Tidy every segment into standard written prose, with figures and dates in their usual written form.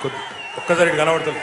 ఒక్కసారి కనబడతలే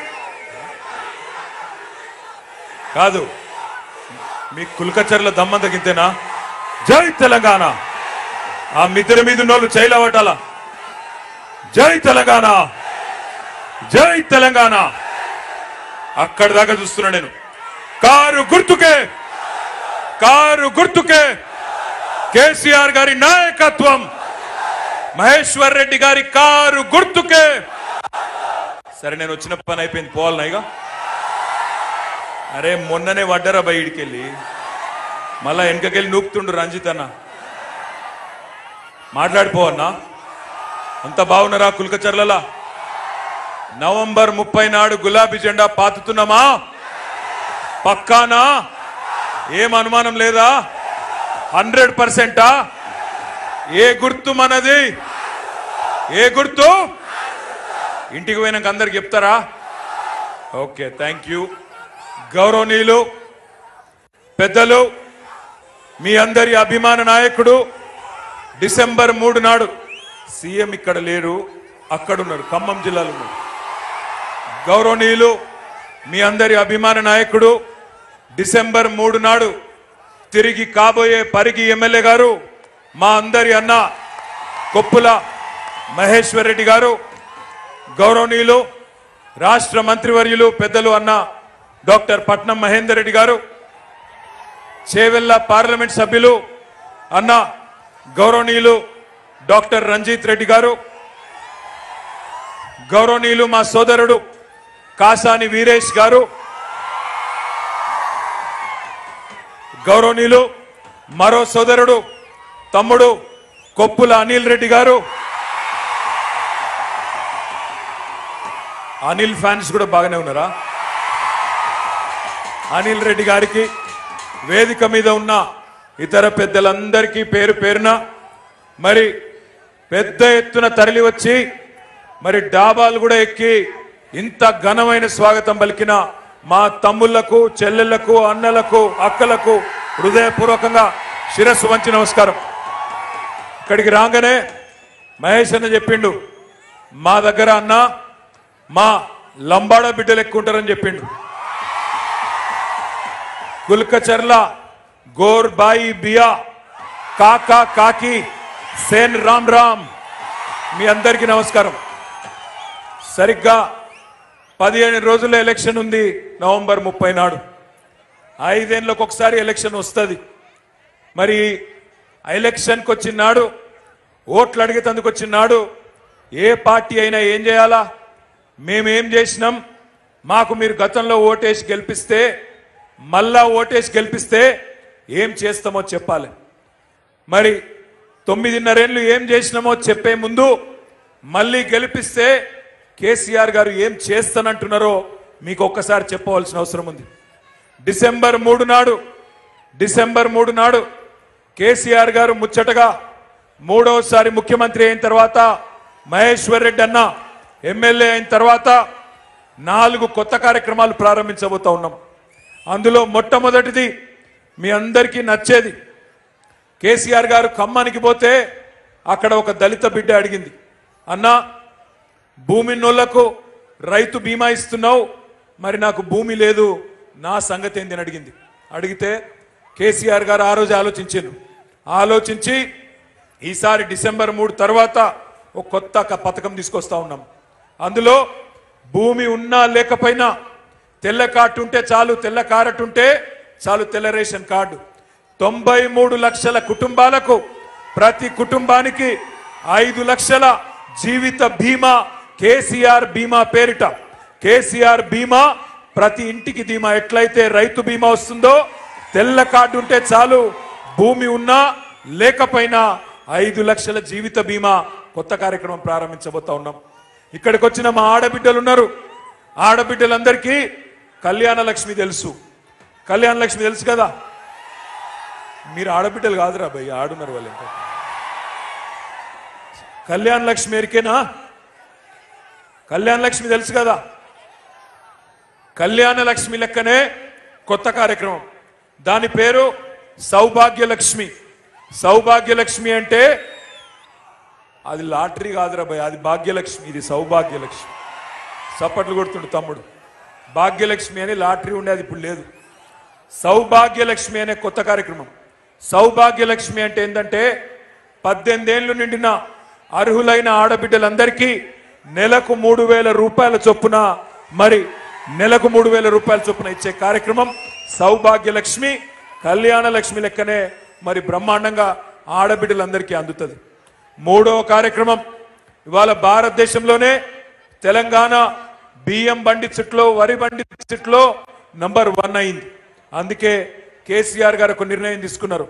కాదు మీ కుల్కచర్ల దమ్మంత గింతేనా? జై తెలంగాణ. ఆ మిద్దెల మీద ఉన్నోళ్ళు చైలవటాల జై తెలంగాణ, జై తెలంగాణ. అక్కడి దాకా చూస్తున్నా నేను. కారు గుర్తుకే, కారు గుర్తుకే కేసీఆర్ గారి నాయకత్వం, మహేశ్వర్ రెడ్డి గారి కారు గుర్తుకే. సరే నేను వచ్చిన పని అయిపోయింది, పోవాలన్నాయిగా. అరే మొన్ననే వడ్డరా బయటికెళ్ళి మళ్ళా వెనకకెళ్ళి నూపుతుండు రంజిత్ అన్న. మాట్లాడిపోవన్నా. అంత బాగున్నారా కుల్కచర్లలా? నవంబర్ 30 నాడు గులాబీ జెండా పాతుతున్నామా? పక్కానా? ఏం అనుమానం లేదా? 100%. ఏ గుర్తు మనది? ఏ గుర్తు? ఇంటికి పోయినాక అందరికి చెప్తారా? Okay, thank you. గౌరవనీయులు పెద్దలు, మీ అందరి అభిమాన నాయకుడు డిసెంబర్ 3 నాడు సీఎం ఇక్కడ లేరు, అక్కడున్నారు, ఖమ్మం జిల్లాలో ఉన్నారు. గౌరవనీయులు మీ అందరి అభిమాన నాయకుడు డిసెంబర్ 3 నాడు తిరిగి కాబోయే పరిగి ఎమ్మెల్యే గారు, మా అందరి అన్న కొప్పుల మహేశ్వర్ రెడ్డి గారు, గౌరవనీయులు రాష్ట్ర మంత్రివర్యులు పెద్దలు అన్న డాక్టర్ పట్నం మహేందర్ రెడ్డి గారు, చేవెళ్ల పార్లమెంట్ సభ్యులు అన్న గౌరవనీయులు డాక్టర్ రంజిత్ రెడ్డి గారు, గౌరవనీయులు మా సోదరుడు కాసాని వీరేష్ గారు, గౌరవనీయులు మరో సోదరుడు తమ్ముడు కొప్పుల అనిల్ రెడ్డి గారు. అనిల్ ఫ్యాన్స్ కూడా బాగానే ఉన్నారా? అనిల్ రెడ్డి గారికి, వేదిక మీద ఉన్న ఇతర పెద్దలందరికీ పేరు పేరున మరి పెద్ద ఎత్తున తరలి వచ్చి మరి డాబాలు కూడా ఎక్కి ఇంత ఘనమైన స్వాగతం పలికిన మా తమ్ముళ్లకు, చెల్లెళ్లకు, అన్నలకు, అక్కలకు హృదయపూర్వకంగా శిరస్సు వంచి నమస్కారం. ఇక్కడికి రాగానే మహేష్ అన్న చెప్పిండు, మా దగ్గర అన్న మా లంబాడ బిడ్డలు ఎక్కువ ఉంటారని చెప్పిండు. కుల్కచర్ల గోర్ బాయి బియా కాకా కాకి సేన్ రామ్ రామ్. మీ అందరికీ నమస్కారం. సరిగ్గా 15 రోజుల ఎలక్షన్ ఉంది. నవంబర్ 30 నాడు 5 ఏళ్లకు ఒకసారి ఎలక్షన్ వస్తుంది. మరి ఎలక్షన్కి వచ్చిన నాడు, ఓట్లు అడిగేందుకు వచ్చిన నాడు ఏ పార్టీ అయినా ఏం చేయాలా? మేమేం చేసినాం, మాకు మీరు గతంలో ఓటేసి గెలిపిస్తే, మళ్ళా ఓటేసి గెలిపిస్తే ఏం చేస్తామో చెప్పాలి. మరి 9.5 ఏళ్ళు ఏం చేసినామో చెప్పే ముందు మళ్ళీ గెలిపిస్తే కేసీఆర్ గారు ఏం చేస్తానంటున్నారో మీకు ఒక్కసారి చెప్పవలసిన అవసరం ఉంది. డిసెంబర్ 3 నాడు కేసీఆర్ గారు ముచ్చటగా 3వసారి ముఖ్యమంత్రి అయిన తర్వాత, మహేశ్వర్ రెడ్డి అన్న ఎమ్మెల్యే అయిన తర్వాత 4 కొత్త కార్యక్రమాలు ప్రారంభించబోతా ఉన్నాం. అందులో మొట్టమొదటిది మీ అందరికీ నచ్చేది. కేసీఆర్ గారు ఖమ్మానికి పోతే అక్కడ ఒక దళిత బిడ్డ అడిగింది, అన్నా భూమి నోళ్లకు రైతు బీమా ఇస్తున్నావు, మరి నాకు భూమి లేదు, నా సంగతి ఏంది అని అడిగింది. అడిగితే కేసీఆర్ గారు ఆ రోజు ఆలోచించి ఈసారి డిసెంబర్ 3 తర్వాత ఒక కొత్త పథకం తీసుకొస్తా ఉన్నాం. అందులో భూమి ఉన్నా లేకపోయినా తెల్ల కార్డు ఉంటే చాలు, తెల్ల కారట్ ఉంటే చాలు, తెల్ల రేషన్ కార్డు 93 లక్షల కుటుంబాలకు ప్రతి కుటుంబానికి 5 లక్షల జీవిత బీమా, కేసీఆర్ బీమా పేరిట. కేసీఆర్ బీమా ప్రతి ఇంటికి ధీమా. ఎట్లయితే రైతు బీమా వస్తుందో, తెల్ల కార్డు ఉంటే చాలు, భూమి ఉన్నా లేకపోయినా 5 లక్షల జీవిత బీమా కొత్త కార్యక్రమం ప్రారంభించబోతా ఉన్నాం. ఇక్కడికి వచ్చిన మా ఆడబిడ్డలు ఉన్నారు. ఆడబిడ్డలందరికీ కళ్యాణ లక్ష్మి తెలుసు. కళ్యాణ లక్ష్మి తెలుసు కదా? మీరు ఆడబిడ్డలు కాదురా భయ్, ఆడున్నారు వాళ్ళు. ఇంకా కళ్యాణ లక్ష్మి ఎరికేనా? కళ్యాణ లక్ష్మి తెలుసు కదా? కళ్యాణ లక్ష్మి లెక్కనే కొత్త కార్యక్రమం. దాని పేరు సౌభాగ్యలక్ష్మి. సౌభాగ్యలక్ష్మి అంటే అది లాటరీ కాదురా భయ్, అది భాగ్యలక్ష్మి, ఇది సౌభాగ్యలక్ష్మి. చప్పట్లు కొడుతుండు తమ్ముడు. భాగ్యలక్ష్మి అని లాటరీ ఉండేది, ఇప్పుడు లేదు. సౌభాగ్యలక్ష్మి అనే కొత్త కార్యక్రమం. సౌభాగ్యలక్ష్మి అంటే ఏంటంటే 18 ఏళ్లు నిండిన అర్హులైన ఆడబిడ్డలందరికీ నెలకు 3,000 రూపాయల చొప్పున, మరి నెలకు 3,000 రూపాయల చొప్పున ఇచ్చే కార్యక్రమం సౌభాగ్యలక్ష్మి. కళ్యాణ లక్ష్మి లెక్కనే మరి బ్రహ్మాండంగా ఆడబిడ్డలందరికీ అందుతుంది. మూడో కార్యక్రమం ఇవాళ భారతదేశంలోనే తెలంగాణ బియ్యం బండి చుట్లో, వరి బండి చుట్లో నంబర్ 1 అయింది. అందుకే కేసీఆర్ గారు ఒక నిర్ణయం తీసుకున్నారు.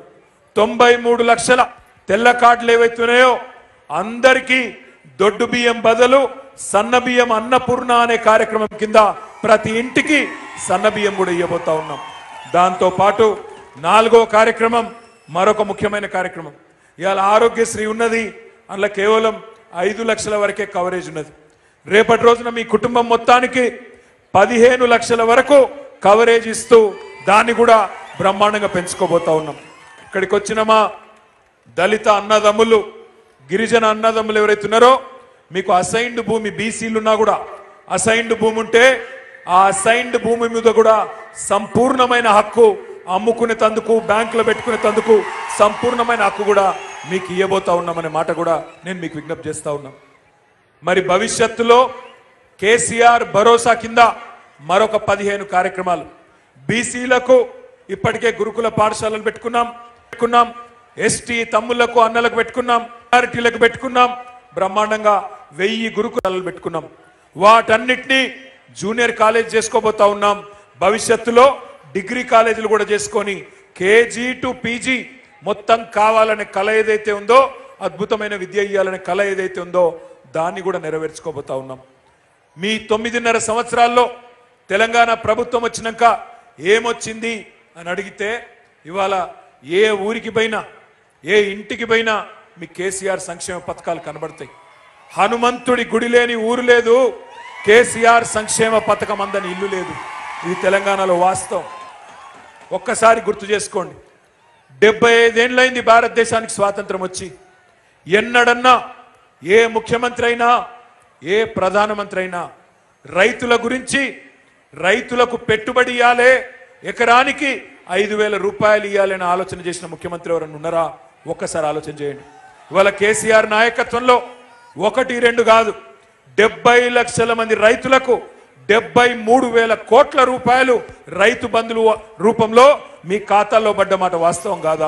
93 లక్షల తెల్ల కార్డులు ఏవైతున్నాయో అందరికీ దొడ్డు బియ్యం బదులు సన్న బియ్యం అన్నపూర్ణ అనే కార్యక్రమం కింద ప్రతి ఇంటికి సన్న బియ్యం కూడా ఇవ్వబోతా ఉన్నాం. దాంతో పాటు 4వ కార్యక్రమం, మరొక ముఖ్యమైన కార్యక్రమం. ఇవాళ ఆరోగ్యశ్రీ ఉన్నది, అందులో కేవలం 5 లక్షల వరకే కవరేజ్ ఉన్నది. రేపటి రోజున మీ కుటుంబం మొత్తానికి 15 లక్షల వరకు కవరేజ్ ఇస్తూ దాన్ని కూడా బ్రహ్మాండంగా పెంచుకోబోతా ఉన్నాం. ఇక్కడికి వచ్చిన మా దళిత అన్నదమ్ములు, గిరిజన అన్నదమ్ములు ఎవరైతే ఉన్నారో, మీకు అసైన్డ్ భూమి, బీసీలు ఉన్నా కూడా అసైన్డ్ భూమి ఉంటే ఆ అసైన్డ్ భూమి మీద కూడా సంపూర్ణమైన హక్కు, అమ్ముకునే తందుకు, బ్యాంకులో పెట్టుకునే తందుకు సంపూర్ణమైన హక్కు కూడా మీకు ఇవ్వబోతా ఉన్నామనే మాట కూడా నేను మీకు విజ్ఞప్తి చేస్తా ఉన్నాం. మరి భవిష్యత్తులో కేసీఆర్ భరోసా కింద మరొక 15 కార్యక్రమాలు. బీసీలకు ఇప్పటికే గురుకుల పాఠశాలలు పెట్టుకున్నాం, ఎస్టీ తమ్ముళ్లకు అన్నలకు పెట్టుకున్నాం, మైనారిటీలకు పెట్టుకున్నాం, బ్రహ్మాండంగా 1000 గురుకులాలు పెట్టుకున్నాం. వాటన్నిటినీ జూనియర్ కాలేజ్ చేసుకోబోతా ఉన్నాం. భవిష్యత్తులో డిగ్రీ కాలేజీలు కూడా చేసుకొని కేజీ టు పీజీ మొత్తం కావాలనే కళ ఏదైతే ఉందో, అద్భుతమైన విద్య ఇవ్వాలనే కళ ఏదైతే ఉందో దాన్ని కూడా నెరవేర్చుకోబోతా ఉన్నాం. మీ 9.5 సంవత్సరాల్లో తెలంగాణ ప్రభుత్వం వచ్చినాక ఏమొచ్చింది అని అడిగితే, ఇవాళ ఏ ఊరికి పోయినా, ఏ ఇంటికి పోయినా మీ కేసీఆర్ సంక్షేమ పథకాలు కనబడతాయి. హనుమంతుడి గుడి లేని ఊరు లేదు, కేసీఆర్ సంక్షేమ పథకం అందని ఇల్లు లేదు. ఇది తెలంగాణలో వాస్తవం. ఒక్కసారి గుర్తు చేసుకోండి, 75 ఏళ్ళైంది భారతదేశానికి స్వాతంత్రం వచ్చి. ఎన్నడన్నా ఏ ముఖ్యమంత్రి అయినా, ఏ ప్రధానమంత్రి అయినా రైతుల గురించి, రైతులకు పెట్టుబడి ఇవ్వాలి, ఎకరానికి 5,000 రూపాయలు ఇవ్వాలని ఆలోచన చేసిన ముఖ్యమంత్రి ఎవరన్నా ఉన్నారా? ఒక్కసారి ఆలోచన చేయండి. ఇవాళ కేసీఆర్ నాయకత్వంలో 1, 2 కాదు, 70 లక్షల మంది రైతులకు 73,000 కోట్ల రూపాయలు రైతు బంధుల రూపంలో మీ ఖాతాల్లో పడ్డ మాట వాస్తవం కాదా?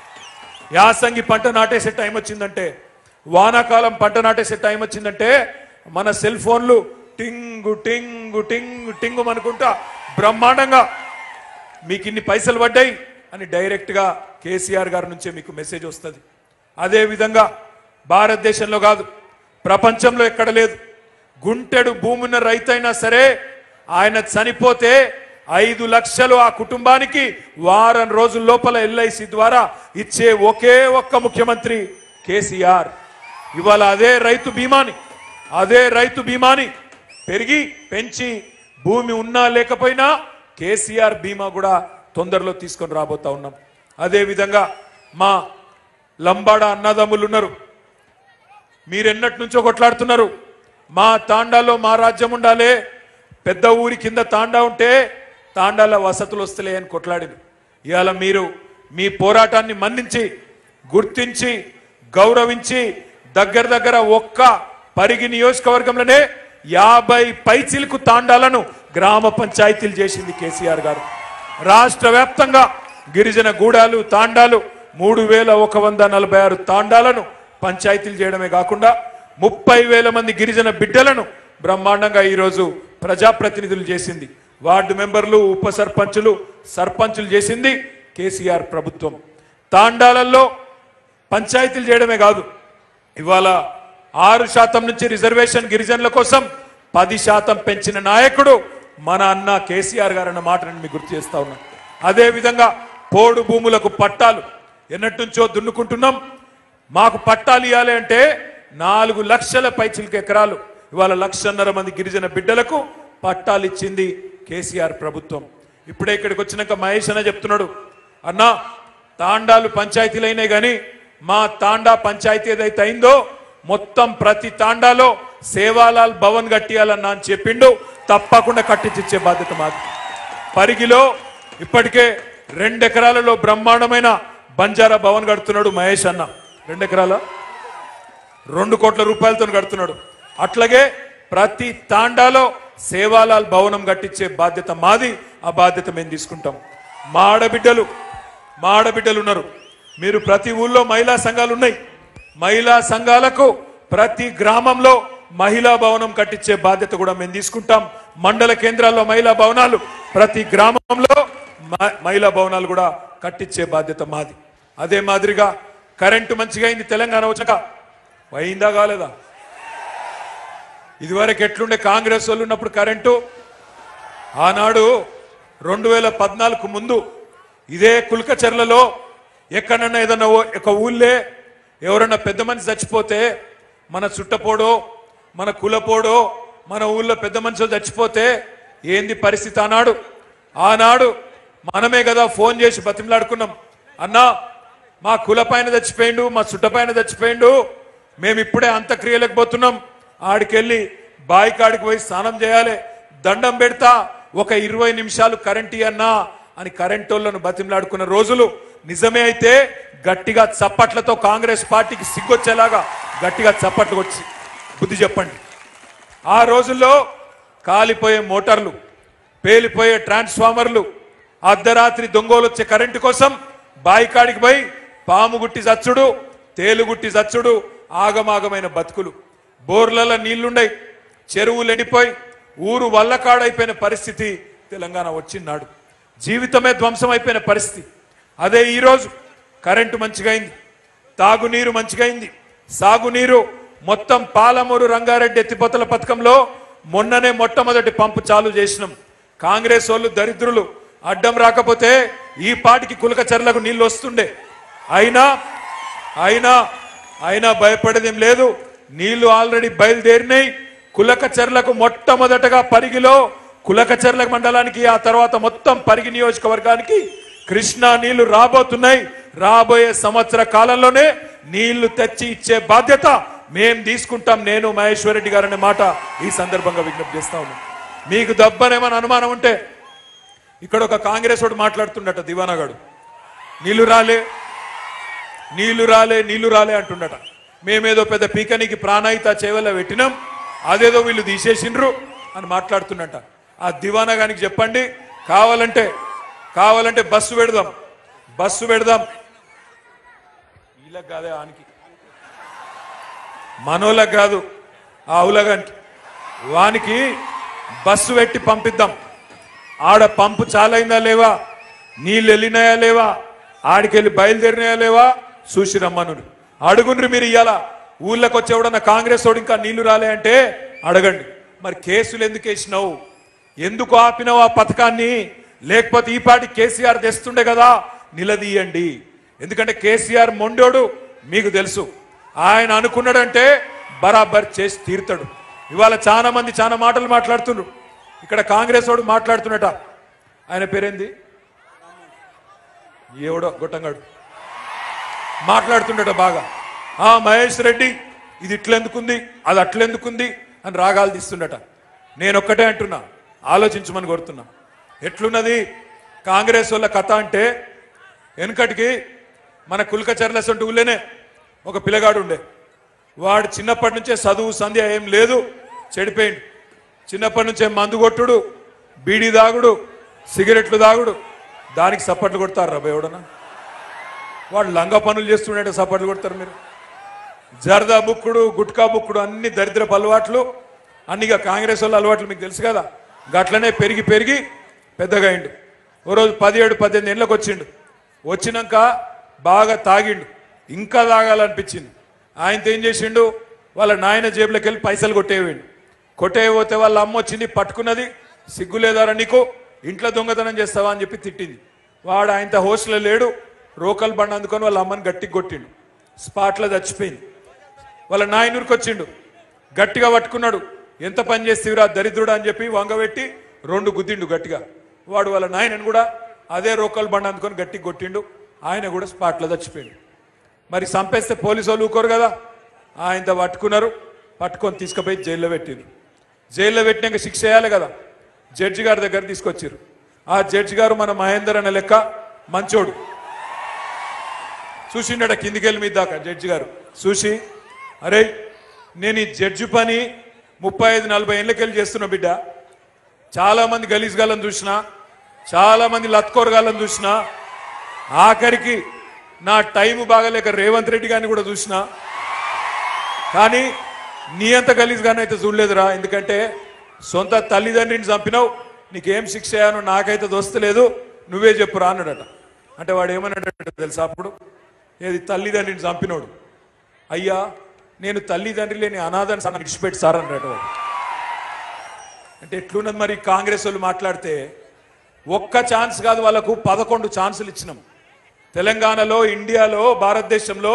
యాసంగి పంట నాటేసే టైం వచ్చిందంటే, వానాకాలం పంట నాటేసే టైం వచ్చిందంటే మన సెల్ ఫోన్లు టింగు టింగు టింగు టింగు అనుకుంటా బ్రహ్మాండంగా మీకు ఇన్ని పైసలు పడ్డాయి అని డైరెక్ట్గా కేసీఆర్ గారి నుంచే మీకు మెసేజ్ వస్తుంది. అదేవిధంగా భారతదేశంలో కాదు, ప్రపంచంలో ఎక్కడ లేదు, గుంటెడు భూమున్న రైతైనా సరే ఆయన చనిపోతే 5 లక్షలు ఆ కుటుంబానికి వారం రోజుల లోపల ఎల్ఐసి ద్వారా ఇచ్చే ఒకే ఒక్క ముఖ్యమంత్రి కేసీఆర్. ఇవాళ అదే రైతు బీమాని పెంచి భూమి ఉన్నా లేకపోయినా కేసీఆర్ బీమా కూడా తొందరలో తీసుకొని రాబోతా ఉన్నాం. అదేవిధంగా మా లంబాడ అన్నదమ్ములు ఉన్నారు, మీరెన్నటి నుంచో కొట్లాడుతున్నారు, మా తాండాలో మా రాజ్యం ఉండాలి, పెద్ద ఊరి కింద తాండా ఉంటే తాండాల వసతులు వస్తలే అని కొట్లాడింది. ఇవాళ మీరు మీ పోరాటాన్ని మన్నించి, గుర్తించి, గౌరవించి దగ్గర ఒక్క పరిగి నియోజకవర్గంలోనే 50 పైచిలకు తాండాలను గ్రామ పంచాయతీలు చేసింది కేసీఆర్ గారు. రాష్ట్ర వ్యాప్తంగా గిరిజన గూడాలు, తాండాలు 3,146 తాండాలను పంచాయతీలు చేయడమే కాకుండా 30,000 మంది గిరిజన బిడ్డలను బ్రహ్మాండంగా ఈరోజు ప్రజాప్రతినిధులు చేసింది. వార్డు మెంబర్లు, ఉప సర్పంచులు, సర్పంచులు చేసింది కేసీఆర్ ప్రభుత్వం. తాండాలలో పంచాయతీలు చేయడమే కాదు, ఇవాళ 6% నుంచి రిజర్వేషన్ గిరిజనుల కోసం 10% పెంచిన నాయకుడు మన అన్న కేసీఆర్ గారు అన్న మాట నేను మీకు గుర్తు చేస్తా ఉన్నాను. అదేవిధంగా పోడు భూములకు పట్టాలు ఎన్నటి నుంచో దున్నుకుంటున్నాం. మాకు పట్టాలు ఇవ్వాలి అంటే 4 లక్షల పైచిలకు ఎకరాలు, ఇవాళ 1,50,000 మంది గిరిజన బిడ్డలకు పట్టాలు ఇచ్చింది కేసీఆర్ ప్రభుత్వం. ఇప్పుడే ఇక్కడికి వచ్చినాక మహేష్ అన్న చెప్తున్నాడు, అన్న తాండాలు పంచాయతీలు అయినాయి కానీ మా తాండా పంచాయతీ ఏదైతే అయిందో మొత్తం ప్రతి తాండాలో సేవాలాల్ భవన్ కట్టియాలన్నా అని చెప్పిండు. తప్పకుండా కట్టించిచ్చే బాధ్యత మాది. పరిగిలో ఇప్పటికే 2 ఎకరాలలో బ్రహ్మాండమైన బంజారా భవన్ కడుతున్నాడు మహేష్ అన్న. 2 ఎకరాల 2 కోట్ల రూపాయలతో కడుతున్నాడు. అట్లాగే ప్రతి తాండాలో సేవాలాల్ భవనం కట్టించే బాధ్యత మాది. ఆ బాధ్యత మేము తీసుకుంటాం. మా ఆడబిడ్డలు ఉన్నారు. మీరు ప్రతి ఊళ్ళో మహిళా సంఘాలు ఉన్నాయి. మహిళా సంఘాలకు ప్రతి గ్రామంలో మహిళా భవనం కట్టించే బాధ్యత కూడా మేము తీసుకుంటాం. మండల కేంద్రాల్లో మహిళా భవనాలు, ప్రతి గ్రామంలో మహిళా భవనాలు కూడా కట్టించే బాధ్యత మాది. అదే మాదిరిగా కరెంటు మంచిగా అయింది. తెలంగాణ వచ్చాక అయిందా కాలేదా? ఇదివరకు ఎట్లుండే కాంగ్రెస్ వాళ్ళు ఉన్నప్పుడు కరెంటు? ఆనాడు 2014 ముందు ఇదే కుల్కచర్లలో ఎక్కడన్నా ఏదన్నా ఒక ఊళ్ళే ఎవరన్నా పెద్ద మనిషి చచ్చిపోతే, మన చుట్టపోడో మన కులపోడో మన ఊళ్ళో పెద్ద మనుషులు చచ్చిపోతే ఏంది పరిస్థితి? ఆనాడు మనమే కదా ఫోన్ చేసి బతిమలాడుకున్నాం. అన్నా మా కుల పైన చచ్చిపోయిండు, మా చుట్ట పైన చచ్చిపోయిండు, మేము ఇప్పుడే అంత్యక్రియలకు పోతున్నాం, ఆడికెళ్ళి బాయి కాడికి పోయి స్నానం చేయాలి, దండం పెడతా, ఒక 20 నిమిషాలు కరెంట్ అన్నా అని కరెంట్ వాళ్ళను బతిమలాడుకున్న రోజులు నిజమే. అయితే గట్టిగా చప్పట్లతో కాంగ్రెస్ పార్టీకి సిగ్గొచ్చేలాగా గట్టిగా చప్పట్లు వచ్చి బుద్ధి చెప్పండి. ఆ రోజుల్లో కాలిపోయే మోటార్లు, పేలిపోయే ట్రాన్స్ఫార్మర్లు, అర్ధరాత్రి దొంగలు వచ్చే కరెంటు కోసం బాయికాడికి పోయి పాము గుట్టి చచ్చుడు, తేలుగుట్టి చచ్చుడు, ఆగమాగమైన బతుకులు. బోర్లలో నీళ్లుండయి, చెరువులు ఎండిపోయి ఊరు వల్లకాడైపోయిన పరిస్థితి తెలంగాణ వచ్చినాడు. జీవితమే ధ్వంసం అయిపోయిన పరిస్థితి. అదే ఈరోజు కరెంటు మంచిగా అయింది, తాగునీరు మంచిగా అయింది, సాగునీరు మొత్తం పాలమూరు రంగారెడ్డి ఎత్తిపోతల పథకంలో మొన్ననే మొట్టమొదటి పంపు చాలు చేసినాం. కాంగ్రెస్ వాళ్ళు దరిద్రులు అడ్డం రాకపోతే ఈ పాటికి కులకచర్లకు నీళ్లు వస్తుండే. అయినా భయపడేదేం లేదు. నీళ్లు ఆల్రెడీ బయలుదేరినాయి. కులకచర్లకు మొట్టమొదటగా పరిగిలో కులకచర్ల మండలానికి, ఆ తర్వాత మొత్తం పరిగి నియోజకవర్గానికి కృష్ణా నీళ్లు రాబోతున్నాయి. రాబోయే సంవత్సర కాలంలోనే నీళ్లు తెచ్చి ఇచ్చే బాధ్యత మేం తీసుకుంటాం. నేను మహేశ్వర్ రెడ్డి గారు అనే మాట ఈ సందర్భంగా విజ్ఞప్తి చేస్తా ఉన్నాను. మీకు దబ్బనేమని అనుమానం ఉంటే ఇక్కడ ఒక కాంగ్రెస్ వాడు మాట్లాడుతుండట, దివానాగాడు, నీళ్లు రాలే అంటుండట. మేమేదో పెద్ద పీకనికి ప్రాణాయిత చేవల పెట్టినాం, అదేదో వీళ్ళు తీసేసిండ్రు అని మాట్లాడుతున్నట. ఆ దివానాగానికి చెప్పండి, కావాలంటే బస్సు పెడదాం. వీళ్ళకి కాదే, ఆనికి మనోళ్ళకి కాదు, ఆ ఉలగానికి వానికి బస్సు పెట్టి పంపిద్దాం. ఆడ పంపు చాలైందా లేవా, నీళ్ళు వెళ్ళినాయా లేవా, ఆడికెళ్ళి బయలుదేరినాయా లేవా చూసి రమ్మను. అడుగుండ్రి మీరు. ఇయ్యాల ఊళ్ళకి వచ్చేవాడన్న కాంగ్రెస్ వాడు ఇంకా నీళ్లు రాలే అంటే అడగండి. మరి కేసులు ఎందుకు వేసినావు, ఎందుకు ఆపినావు ఆ పథకాన్ని? లేకపోతే ఈ పాటి కేసీఆర్ తెస్తుండే కదా, నిలదీయండి. ఎందుకంటే కేసీఆర్ మొండోడు, మీకు తెలుసు. ఆయన అనుకున్నాడంటే బరాబర్ చేసి తీరుతాడు. ఇవాళ చాలా మంది చాలా మాటలు మాట్లాడుతున్నారు. ఇక్కడ కాంగ్రెస్ వాడు మాట్లాడుతున్నట, ఆయన పేరేంది, ఎవడో గొట్టంగాడు మాట్లాడుతుండట బాగా. మహేష్ రెడ్డి ఇది ఇట్లెందుకుంది, అది అట్లెందుకుంది అని రాగాలు తీస్తుండట. నేను ఒక్కటే అంటున్నా, ఆలోచించమని కోరుతున్నా. ఎట్లున్నది కాంగ్రెస్ వాళ్ళ కథ అంటే, వెనుకటికి మన కుల్కచర్ల సొంటి ఊళ్ళేనే ఒక పిల్లగాడు ఉండే. వాడు చిన్నప్పటి నుంచే చదువు సంధ్య ఏం లేదు, చెడిపోయిండు. చిన్నప్పటి నుంచే మందు కొట్టుడు, బీడీ దాగుడు, సిగరెట్లు దాగుడు. దానికి సప్పట్లు కొడతారు రా ఎవడన్నా? వాడు లంగా పనులు చేస్తుండే సప్పట్లు కొడతారు మీరు? జర్దా బుక్కుడు, గుట్కా బుక్కుడు, అన్ని దరిద్రపు అలవాట్లు, అన్నిగా కాంగ్రెస్ వాళ్ళ అలవాట్లు మీకు తెలుసు కదా. గట్లనే పెరిగి పెద్దగా అయిండు. ఓ రోజు 17-18 ఏళ్ళకి వచ్చిండు. వచ్చినాక బాగా తాగిండు, ఇంకా తాగాలనిపించింది. ఆయనతో ఏం చేసిండు, వాళ్ళ నాయన జేబులోకి వెళ్ళి పైసలు కొట్టేయబోతే వాళ్ళ అమ్మ వచ్చింది, పట్టుకున్నది. సిగ్గులేదారా నీకు, ఇంట్లో దొంగతనం చేస్తావా అని చెప్పి తిట్టింది. వాడు ఆయనతో హోస్టల్లో లేడు, రోకల్ బండి అందుకొని వాళ్ళ అమ్మని గట్టికి కొట్టిండు. స్పాట్లో చచ్చిపోయింది. వాళ్ళ నాయనూరికి వచ్చిండు, గట్టిగా పట్టుకున్నాడు. ఎంత పని చేస్తేవిరా దరిద్రుడా అని చెప్పి వంగబెట్టి 2 గుద్దిండు గట్టిగా. వాడు వాళ్ళ నాయనని కూడా అదే రోకల్ బండి అందుకొని గట్టికి కొట్టిండు. ఆయన కూడా స్పాట్లో చచ్చిపోయిండు. మరి చంపేస్తే పోలీసు వాళ్ళు ఊరుకోరు కదా, ఆయనతో పట్టుకున్నారు. పట్టుకొని తీసుకుపోయి జైల్లో పెట్టిరు. జైల్లో పెట్టినాక శిక్ష వేయాలి కదా, జడ్జి గారి దగ్గర తీసుకొచ్చారు. ఆ జడ్జి గారు మన మహేందర్ అనే లెక్క మంచోడు. చూసిండట కిందికెళ్ళి మీద దాకా జడ్జి గారు చూసి, అరే నేను ఈ జడ్జి పని 35-40 ఏళ్ళకెళ్ళి చేస్తున్నా బిడ్డ, చాలా మంది గలీజ్ గాళ్ళని చూసినా, చాలా మంది లత్కోర్ గాళ్ళని చూసినా, ఆఖరికి నా టైం బాగాలేక రేవంత్ రెడ్డి గారిని కూడా చూసినా, కానీ నీ అంత గలీజ్ గాని అయితే చూడలేదురా. ఎందుకంటే సొంత తల్లిదండ్రిని చంపినావు, నీకేం శిక్ష అయ్యానో నాకైతే దోస్తలేదు, నువ్వే చెప్పురా అన్నాడట. అంటే వాడు ఏమన్నాడట తెలుసా అప్పుడు, ఏది తల్లిదండ్రిని చంపినోడు, అయ్యా నేను తల్లిదండ్రి లేని అనాథని సన్న విడిచిపెట్టి సార్ అన్నాడు వాడు. అంటే ఎట్లున్నది మరి కాంగ్రెస్ వాళ్ళు మాట్లాడితే, ఒక్క ఛాన్స్ కాదు వాళ్ళకు 11 ఛాన్సులు ఇచ్చినాం. తెలంగాణలో, ఇండియాలో, భారతదేశంలో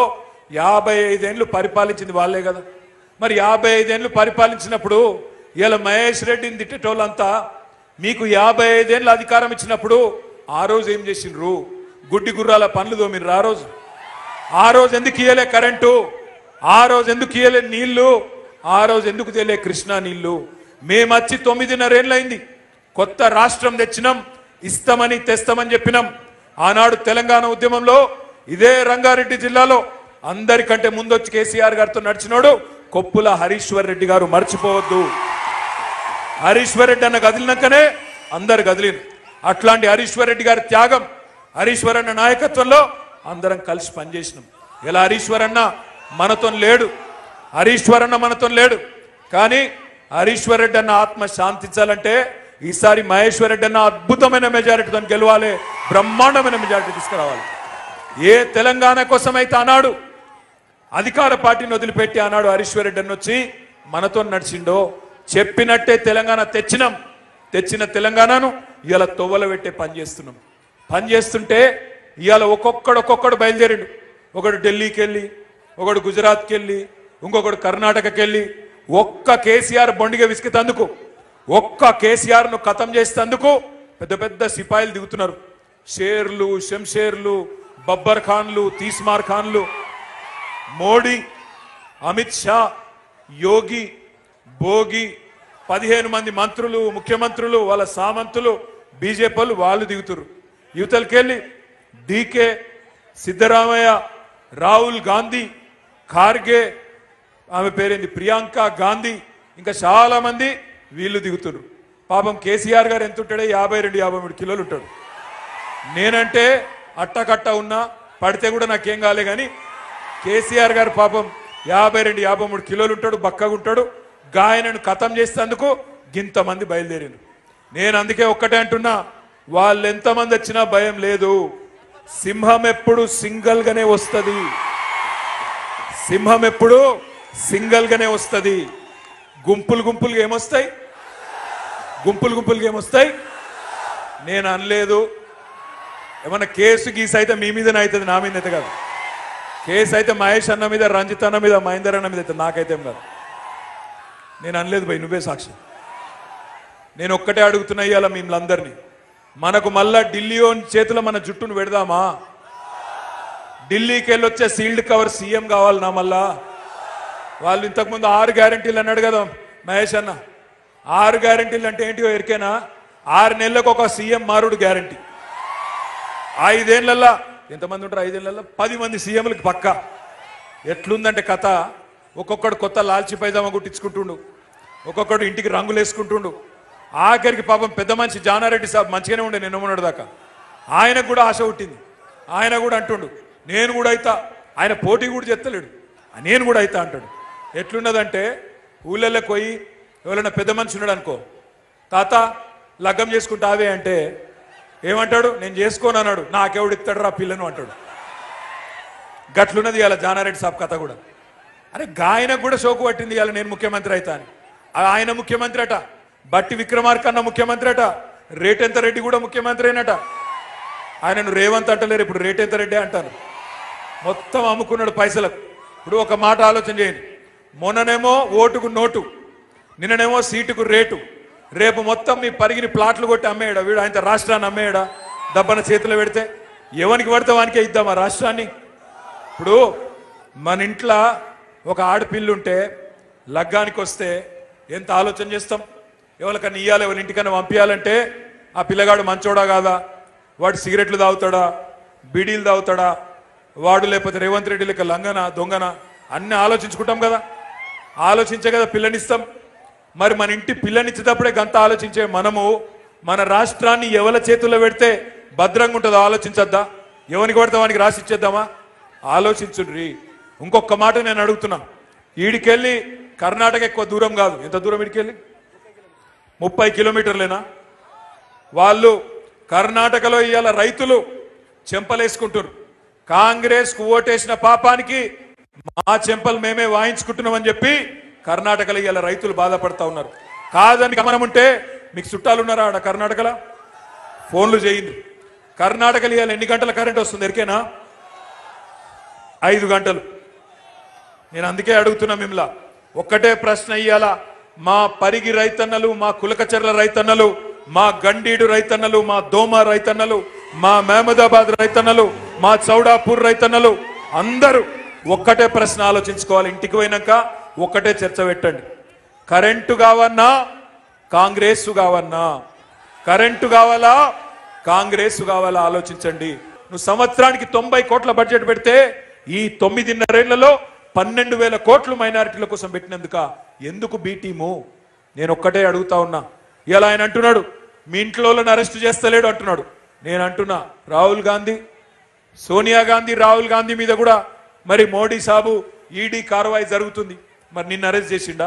55 ఏళ్ళు పరిపాలించింది వాళ్ళే కదా. మరి 55 ఏళ్ళు పరిపాలించినప్పుడు ఇలా మహేష్ రెడ్డిని తిట్టేటోళ్ళంతా మీకు 55 ఏళ్ళు అధికారం ఇచ్చినప్పుడు ఆ రోజు ఏం చేసిండ్రు? గుడ్డి గుర్రాల పనులు తోమిర్రు. ఆ రోజు ఎందుకు ఇయ్యలే కరెంటు? ఆ రోజు ఎందుకు ఇయ్యలే నీళ్లు? ఆ రోజు ఎందుకు తెలియ కృష్ణా నీళ్లు? మేమచ్చి 9.5 ఏళ్ళైంది, కొత్త రాష్ట్రం తెచ్చినాం, ఇస్తామని తెస్తామని చెప్పినాం. ఆనాడు తెలంగాణ ఉద్యమంలో ఇదే రంగారెడ్డి జిల్లాలో అందరికంటే ముందొచ్చి కేసీఆర్ గారితో నడిచినోడు కొప్పుల హరీశ్వర్ రెడ్డి గారు, మర్చిపోవద్దు. హరీశ్వర్ రెడ్డి అన్న కదిలినాకనే అందరు కదిలిన. అట్లాంటి హరీశ్వర్ రెడ్డి గారి త్యాగం, హరీశ్వర్ అన్న నాయకత్వంలో అందరం కలిసి పనిచేసినాం. ఇలా హరీశ్వర్ అన్న మనతో లేడు, హరీశ్వర్ అన్న మనతో లేడు. కానీ హరీశ్వర్ రెడ్డి అన్న ఆత్మ శాంతించాలంటే ఈసారి మహేశ్వర్ రెడ్డి అన్న అద్భుతమైన మెజారిటీతో గెలవాలి, బ్రహ్మాండమైన మెజారిటీ తీసుకురావాలి. ఏ తెలంగాణ కోసం అయితే ఆనాడు అధికార పార్టీని వదిలిపెట్టి ఆనాడు హరీశ్వర్ రెడ్డి అన్న వచ్చి మనతో నడిచిండో, చెప్పినట్టే తెలంగాణ తెచ్చినాం. తెచ్చిన తెలంగాణను ఇవాళ తొవ్వల పెట్టే పని చేస్తున్నాం. పని చేస్తుంటే ఇవాళ ఒక్కొక్కడు బయలుదేరిండు. ఒకడు ఢిల్లీకి వెళ్ళి, ఒకడు గుజరాత్కి వెళ్ళి, ఇంకొకడు కర్ణాటకకి వెళ్ళి, ఒక్క కేసీఆర్ బొండిగా విసికితందుకు, ఒక్క కేసీఆర్ను ఖతం చేసేందుకు పెద్ద పెద్ద సిపాయిలు దిగుతున్నారు. షేర్లు, శంషేర్లు, బబ్బర్ ఖాన్లు, తీస్మార్ ఖాన్లు, మోడీ, అమిత్ షా, యోగి, భోగి, 15 మంది మంత్రులు, ముఖ్యమంత్రులు, వాళ్ళ సామంతులు, బీజేపీలు వాళ్ళు దిగుతురు. యువతలకెళ్ళి డీకే, సిద్ధరామయ్య, రాహుల్ గాంధీ, ఖార్గే, ఆమె పేరేంది ప్రియాంక గాంధీ, ఇంకా చాలా మంది వీళ్ళు దిగుతున్నారు. పాపం కేసీఆర్ గారు ఎంత ఉంటాడే, 52-53 కిలోలు ఉంటాడు. నేనంటే అట్టకట్ట ఉన్నా, పడితే కూడా నాకేం కాలే. కానీ కేసీఆర్ గారు పాపం 52-53 కిలోలు ఉంటాడు, బక్కగా ఉంటాడు. గాయనను ఖతం చేసేందుకు గింతమంది బయలుదేరారు. నేను అందుకే ఒక్కటే అంటున్నా, వాళ్ళు ఎంతమంది వచ్చినా భయం లేదు. సింహం ఎప్పుడు సింగల్ గానే వస్తుంది, సింహం ఎప్పుడు సింగల్ గానే వస్తుంది. గుంపులుగా ఏమొస్తాయి? గుంపులుగా ఏమొస్తాయి? నేను అనలేదు. ఏమన్నా కేసు గీసు అయితే మీ మీదనే అవుతుంది, నా మీద అయితే కాదు. కేసు అయితే మహేష్ అన్న మీద, రంజిత్ అన్న మీద, మహేందర్ అన్న మీద అయితే, నాకైతే ఏం కాదు. నేను అనలేదు భయ్, నువ్వే సాక్షి. నేను ఒక్కటే అడుగుతున్నా ఇవాళ మిమ్మల్ని, మనకు మళ్ళా ఢిల్లీ చేతిలో మన జుట్టును పెడదామా? ఢిల్లీకి వెళ్ళొచ్చే సీల్డ్ కవర్ సీఎం కావాలన్నా మళ్ళా? వాళ్ళు ఇంతకుముందు 6 గ్యారంటీలు అన్నాడు కదా మహేష్ అన్న. 6 గ్యారంటీలు అంటే ఏంటిో ఎరికేనా? 6 నెలలకు ఒక సీఎం మారుడు గ్యారంటీ. 5 ఏళ్లలో ఎంతమంది ఉంటారు? 5 ఏళ్లలో 10 మంది సీఎంలకు పక్క. ఎట్లుందంటే కథ, ఒక్కొక్కడు కొత్త లాల్చి పైజామా కుట్టించుకుంటుండు, ఒక్కొక్కడు ఇంటికి రంగులు వేసుకుంటుండు. ఆఖరికి పాపం పెద్ద మనిషి జానారెడ్డి సాబ్ మంచిగానే ఉండే నిన్న మొన్నటి దాకా. ఆయనకు కూడా ఆశ పుట్టింది. ఆయన కూడా అంటుండు నేను కూడా అయితా. ఆయన పోటీ కూడా చెత్తలేడు, నేను కూడా అయితా అంటాడు. ఎట్లున్నదంటే ఊళ్ళలోకి పోయి ఎవరైనా పెద్ద మనిషి ఉన్నాడు అనుకో, తాత లగ్గం చేసుకుంటావే అంటే ఏమంటాడు? నేను చేసుకోను అన్నాడు. నాకెవడు ఇస్తాడు రా పిల్లను అంటాడు. గట్లున్నది ఇవాళ జానారెడ్డి సాబ్ కథ కూడా. అరే గాయనకు కూడా షోకు పట్టింది ఇవాళ నేను ముఖ్యమంత్రి అవుతా అని. ఆయన ముఖ్యమంత్రి అట, బట్టి విక్రమార్క అన్న ముఖ్యమంత్రి అట, రేటెంత రెడ్డి కూడా ముఖ్యమంత్రి అయినట. ఆయనను రేవంత్ అంటలేరు, ఇప్పుడు రేటెంత రెడ్డి అంటాను. మొత్తం అమ్ముకున్నాడు పైసలకు. ఇప్పుడు ఒక మాట ఆలోచన చేయండి. మొన్ననేమో ఓటుకు నోటు, నిన్ననేమో సీటుకు రేటు, రేపు మొత్తం మీ పరిగిని ప్లాట్లు కొట్టి అమ్మేయడా వీడు? ఆయన రాష్ట్రాన్ని అమ్మేయడా? దబ్బన చేతిలో పెడితే ఎవరికి పడితే వానికే ఇద్దామా రాష్ట్రాన్ని? ఇప్పుడు మన ఇంట్లో ఒక ఆడపిల్లుంటే లగ్గానికి వస్తే ఎంత ఆలోచన చేస్తాం? ఎవరికన్నా ఇయ్యాలి, ఎవరి ఇంటికన్నా పంపించాలంటే ఆ పిల్లగాడు మంచోడా కాదా, వాడు సిగరెట్లు తాగుతాడా, బీడీలు తాగుతాడా, వాడు లేకపోతే రేవంత్ రెడ్డి లెక్క లంగనా దొంగనా అన్నీ ఆలోచించుకుంటాం కదా. ఆలోచించే కదా పిల్లనిస్తాం. మరి మన ఇంటి పిల్లనిచ్చేటప్పుడే గంత ఆలోచించే మనము మన రాష్ట్రాన్ని ఎవరి చేతుల్లో పెడితే భద్రంగా ఉంటుందో ఆలోచించద్దా? ఎవరికి పడితే వానికి రాసి ఇచ్చేద్దామా? ఆలోచించుండ్రి. ఇంకొక మాట నేను అడుగుతున్నా, ఈడికెళ్ళి కర్ణాటక ఎక్కువ దూరం కాదు. ఎంత దూరం ఈడికెళ్ళి? 30 కిలోమీటర్లేనా? వాళ్ళు కర్ణాటకలో ఇవాళ రైతులు చెంపలేసుకుంటున్నారు. కాంగ్రెస్ కు ఓటేసిన పాపానికి మా చెంపలు మేమే వాయించుకుంటున్నామని చెప్పి కర్ణాటకలో ఇవాళ రైతులు బాధపడతా ఉన్నారు. కాదని గమనం ఉంటే మీకు చుట్టాలు ఉన్నారా ఆడ కర్ణాటకలో? ఫోన్లు చేయండి. కర్ణాటకలో ఇవాళ ఎన్ని గంటల కరెంట్ వస్తుంది ఎరికేనా? 5 గంటలు. నేను అందుకే అడుగుతున్నా మిమ్మల్ని ఒక్కటే ప్రశ్న. ఇయ్యాల మా పరిగి రైతన్నలు, మా కులకచర్ల రైతన్నలు, మా గండీడు రైతన్నలు, మా దోమ రైతన్నలు, మా మహమూదాబాద్ రైతన్నలు, మా చౌడాపూర్ రైతన్నలు అందరూ ఒక్కటే ప్రశ్న ఆలోచించుకోవాలి. ఇంటికి పోయినాక ఒక్కటే చర్చ పెట్టండి. కరెంటు కావన్నా కాంగ్రెస్ కావన్నా? కరెంటు కావాలా కాంగ్రెస్ కావాలా? ఆలోచించండి. నువ్వు సంవత్సరానికి 90 కోట్ల బడ్జెట్ పెడితే ఈ 9.5 ఏళ్లలో 12,000 కోట్లు మైనారిటీల కోసం పెట్టినందుక ఎందుకు బి టీము? నేను ఒక్కటే అడుగుతా ఉన్నా. ఇలా ఆయన అంటున్నాడు మీ ఇంట్లో అరెస్ట్ చేస్తలేడు అంటున్నాడు. నేను అంటున్నా రాహుల్ గాంధీ, సోనియా గాంధీ, రాహుల్ గాంధీ మీద కూడా మరి మోడీ సాబు ఈడీ కార్వాయి జరుగుతుంది. మరి నిన్ను అరెస్ట్ చేసిండా?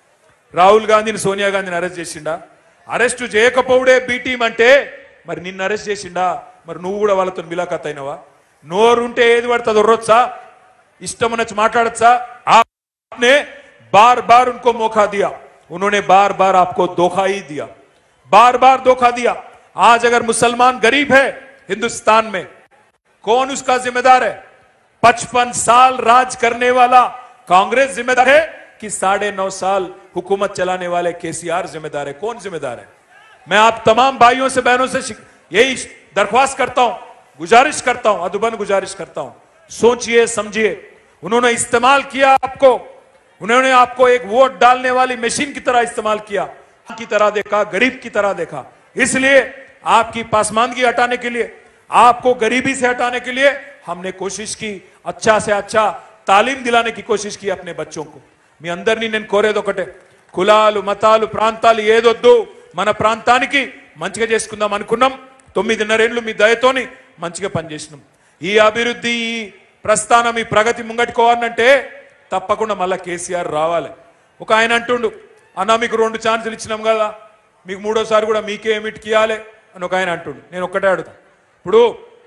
రాహుల్ గాంధీని, సోనియా గాంధీని అరెస్ట్ చేసిండా? అరెస్ట్ చేయకపోవడే బి టీం అంటే మరి నిన్ను అరెస్ట్ చేసిండా? మరి నువ్వు కూడా వాళ్ళతో మిలాఖత్ అయినవా? నోరుంటే ఏది పడుతుంది ఒర్రొచ్చా? ఇష్టం ఉన్నచ్చు మాట్లాడచ్చా? आपने बार बार उनको मौका दिया, उन्होंने बार बार आपको धोखा ही दिया, बार बार धोखा दिया. आज अगर मुसलमान गरीब है हिंदुस्तान में, कौन उसका जिम्मेदार है? 55 साल राज करने वाला कांग्रेस जिम्मेदार है कि 9.5 साल हुकूमत चलाने वाले केसीआर जिम्मेदार है? कौन जिम्मेदार है? मैं आप तमाम भाइयों से बहनों से यही दरख्वास्त करता हूं, गुजारिश करता हूं, अदबन गुजारिश करता हूं, सोचिए समझिए. उन्होंने इस्तेमाल किया आपको, उन्होंने आपको एक वोट डालने वाली मशीन की तरह इस्तेमाल किया, की तरह देखा, गरीब की तरह देखा. इसलिए आपकी पासमानगी हटाने के लिए, आपको गरीबी से हटाने के लिए हमने कोशिश की, अच्छा से अच्छा तालीम दिलाने की कोशिश की अपने बच्चों को. మీ అందరినీ నేను కోరేది ఒకటే, కులాలు మతాలు ప్రాంతాలు ఏదొద్దు, మన ప్రాంతానికి మంచిగా చేసుకుందాం అనుకున్నాం. 9.5 ఏళ్లు మీ దయతోని మంచిగా పనిచేసినాం. ఈ అభివృద్ధి, ఈ ప్రస్థానం, ఈ ప్రగతి ముంగట్టుకోవాలంటే తప్పకుండా మళ్ళా కేసీఆర్ రావాలి. ఒక ఆయన అంటుండు, అన్న మీకు 2 ఛాన్సులు ఇచ్చినాం కదా, మీకు 3వసారి కూడా మీకే ఏమిటికి ఇవ్వాలి అని ఒక ఆయన అంటుండు. నేను ఒక్కటే అడుగుతా, ఇప్పుడు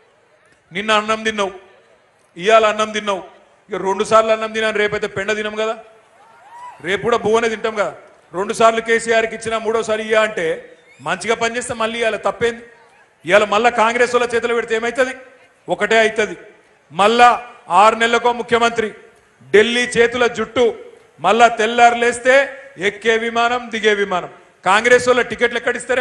నిన్న అన్నం తిన్నావు, ఇవాళ అన్నం తిన్నావు, ఇక 2 సార్లు అన్నం తిన్నాను, రేపైతే పెండ తినాం కదా, రేపు కూడా బువ్వనే తింటాం కదా. 2 సార్లు కేసీఆర్కి ఇచ్చినా 3వసారి ఇయ్యా అంటే మంచిగా పనిచేస్తే మళ్ళీ ఇవాళ తప్పేంది? ఇవాళ మళ్ళా కాంగ్రెస్ వాళ్ళ చేతులు పెడితే ఏమవుతుంది? ఒకటే అవుతుంది. మళ్ళా 6 నెలలకో ముఖ్యమంత్రి, ఢిల్లీ చేతుల జుట్టు, మళ్ళా తెల్లారు లేస్తే ఎక్కే విమానం, దిగే విమానం. కాంగ్రెస్ వాళ్ళ టికెట్లు ఎక్కడిస్తారే?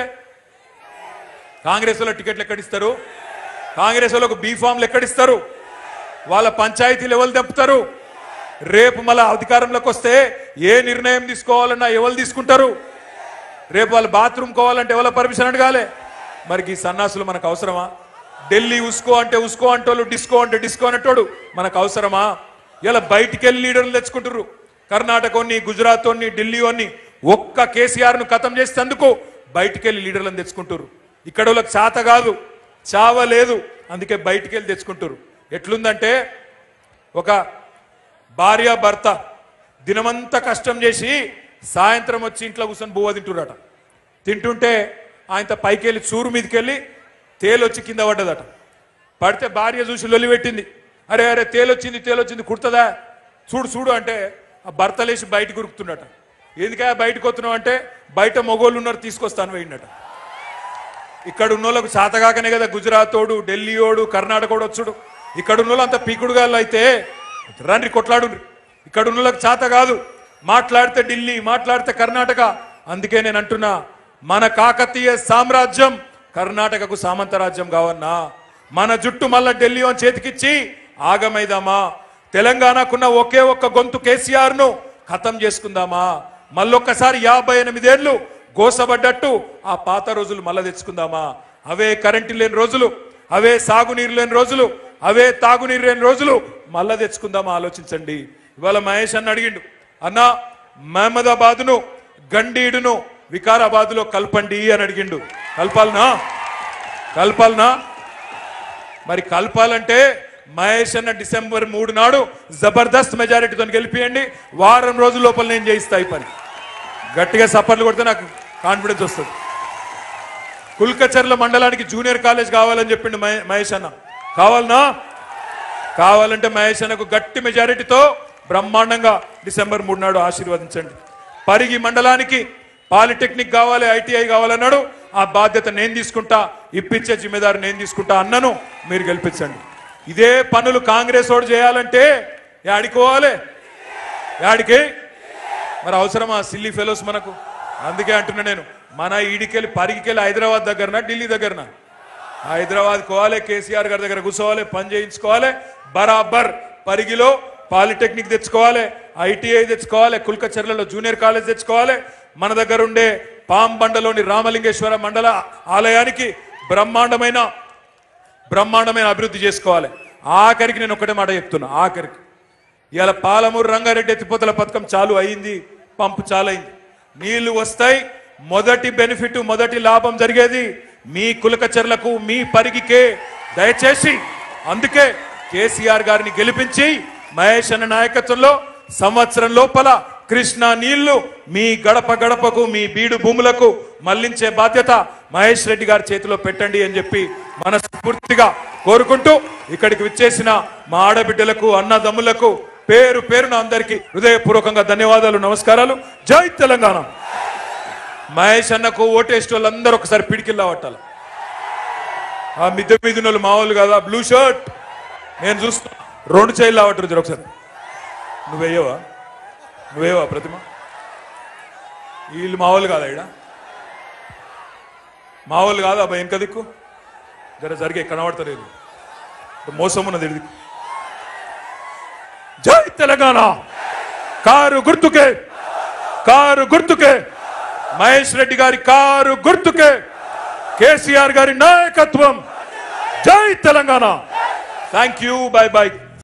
కాంగ్రెస్ వాళ్ళ టికెట్లు ఎక్కడిస్తారు? కాంగ్రెస్ వాళ్ళకు బీఫామ్లు ఎక్కడిస్తారు? వాళ్ళ పంచాయతీలు ఎవరు తప్పుతారు? రేపు మళ్ళా అధికారంలోకి వస్తే ఏ నిర్ణయం తీసుకోవాలన్నా ఎవరు తీసుకుంటారు? రేపు వాళ్ళు బాత్రూమ్ కోవాలంటే ఎవరు పర్మిషన్ అడగాలి? మరి ఈ సన్నాసులు మనకు అవసరమా? ఢిల్లీ ఉస్కో అంటే ఉస్కో అంటోళ్ళు, డిస్కో అంటే డిస్కో అనేటోడు మనకు అవసరమా? ఇలా బయటికి వెళ్ళి లీడర్లు తెచ్చుకుంటారు. కర్ణాటకని, గుజరాత్, ఢిల్లీ ఒక్క కేసీఆర్ ను ఖతం చేసేందుకు బయటికి వెళ్ళి లీడర్లను తెచ్చుకుంటారు. ఇక్కడ వాళ్ళకి చేత కాదు, చావ లేదు, అందుకే బయటికి వెళ్ళి తెచ్చుకుంటారు. ఎట్లుందంటే ఒక భార్య భర్త దినమంతా కష్టం చేసి సాయంత్రం వచ్చి ఇంట్లో కూర్చొని బువ్వ తింటురట. తింటుంటే ఆయన పైకి వెళ్ళి చూరు మీదకి వెళ్ళి తేలొచ్చి కింద పడ్డదట. పడితే భార్య చూసి లొల్లి పెట్టింది, అరే అరే తేలొచ్చింది కుడుతుందా, చూడు చూడు అంటే ఆ భర్త లేచి బయటకు ఉరుకుతున్నట. ఎందుక బయటకు వస్తున్నావు అంటే బయట మొగోళ్ళు ఉన్నారు తీసుకొస్తాను పోయిందట. ఇక్కడ ఉన్నోళ్ళకు చేతగాకనే కదా గుజరాతోడు, ఢిల్లీయోడు, కర్ణాటకోడు వచ్చుడు. ఇక్కడ ఉన్నోళ్ళు అంత పీకుడుగాళ్ళు అయితే రండి కొట్లాడు. ఇక్కడ ఉన్నోళ్ళకి చేత కాదు, మాట్లాడితే ఢిల్లీ, మాట్లాడితే కర్ణాటక. అందుకే నేను అంటున్నా, మన కాకతీయ సామ్రాజ్యం కర్ణాటకకు సామంత రాజ్యం కావన్నా, మన జుట్టు మళ్ళా ఢిల్లీ చేతికిచ్చి ఆగమైదామా? తెలంగాణకున్న ఒకే ఒక్క గొంతు కేసీఆర్ ను ఖతం చేసుకుందామా? మళ్ళొక్కసారి 58 ఏళ్ళు గోసబడ్డట్టు ఆ పాత రోజులు మళ్ళా తెచ్చుకుందామా? అవే కరెంటు లేని రోజులు, అవే సాగునీరు లేని రోజులు, అవే తాగునీరు లేని రోజులు మళ్ళా తెచ్చుకుందామా? ఆలోచించండి. ఇవాళ మహేష్ అన్న అడిగిండు, అన్న మహమ్మదాబాద్ను గండీడును వికారాబాద్లో కల్పండి అని అడిగిండు. కల్పాలనా? మరి కల్పాలంటే మహేష్ అన్న డిసెంబర్ 3 నాడు జబర్దస్త్ మెజారిటీతో గెలిపియండి. వారం రోజుల లోపల నేను చేయిస్తా ఈ పని. గట్టిగా సపర్లు కొడితే నాకు కాన్ఫిడెన్స్ వస్తుంది. కుల్కచర్ల మండలానికి జూనియర్ కాలేజ్ కావాలని చెప్పిండు మహేష్ అన్న. కావాలంటే మహేష్ అన్నకు గట్టి మెజారిటీతో బ్రహ్మాండంగా డిసెంబర్ 3 నాడు ఆశీర్వదించండి. పరిగి మండలానికి పాలిటెక్నిక్ కావాలి, ఐటీఐ కావాలన్నాడు. ఆ బాధ్యత నేను తీసుకుంటా, ఇప్పించే జిమ్మేదారు నేను తీసుకుంటా అన్నను మీరు గెలిపించండి. ఇదే పనులు కాంగ్రెస్ వాడు చేయాలంటే యాడికోవాలి? యాడికి? మరి అవసరమా సిల్లీ ఫెలోస్ మనకు? అందుకే అంటున్నా నేను, మన ఈడికెళ్ళి పరిగికెళ్ళి హైదరాబాద్ దగ్గరనా ఢిల్లీ దగ్గరనా? హైదరాబాద్ కోవాలి, కేసీఆర్ గారి దగ్గర కూర్చోవాలి, పని చేయించుకోవాలి. బరాబర్ పరిగిలో పాలిటెక్నిక్ తెచ్చుకోవాలి, ఐటీఐ తెచ్చుకోవాలి, కుల్కచర్లలో జూనియర్ కాలేజ్ తెచ్చుకోవాలి. మన దగ్గర ఉండే పాంబండలోని రామలింగేశ్వర మండల ఆలయానికి బ్రహ్మాండమైన అభివృద్ధి చేసుకోవాలి. ఆఖరికి నేను ఒకటే మాట చెప్తున్నా, ఆఖరికి ఇవాళ పాలమూరు రంగారెడ్డి ఎత్తిపోతల పథకం చాలు అయింది, పంపు చాలు అయింది, నీళ్లు వస్తాయి. మొదటి బెనిఫిట్, మొదటి లాభం జరిగేది మీ కులకచర్లకు, మీ పరిగికే. దయచేసి అందుకే కేసీఆర్ గారిని గెలిపించి మహేష్ అన్న నాయకత్వంలో సంవత్సరం లోపల కృష్ణా నీళ్లు మీ గడప గడపకు, మీ బీడు భూములకు మళ్లించే బాధ్యత మహేష్ రెడ్డి గారి చేతిలో పెట్టండి అని చెప్పి మనస్ఫూర్తిగా కోరుకుంటూ, ఇక్కడికి విచ్చేసిన మా ఆడబిడ్డలకు, అన్నదమ్ములకు పేరు పేరున అందరికీ హృదయపూర్వకంగా ధన్యవాదాలు, నమస్కారాలు. జై తెలంగాణ. మహేష్ అన్నకు ఓటేస్ట్ వాళ్ళందరూ ఒకసారి పిడికిల్లా పట్టాలి. ఆ మిద్దె మీద వాళ్ళు మామూలు కదా, బ్లూ షర్ట్ నేను చూస్తా, 2 చైర్లు లావట్టు ఒకసారి. నువ్వేవా ప్రతిమ? వీళ్ళు మామూలు కాదా? ఈడ మామూలు కాదా? అబ్బాయి వెనక దిక్కు జర జరిగే కనబడతలేదు, మోసం ఉన్నది దిక్కు. జై తెలంగాణ. కారు గుర్తుకే మహేష్ రెడ్డి గారి కారు గుర్తుకే కేసీఆర్ గారి నాయకత్వం. జై Telangana. Thank you. Bye by.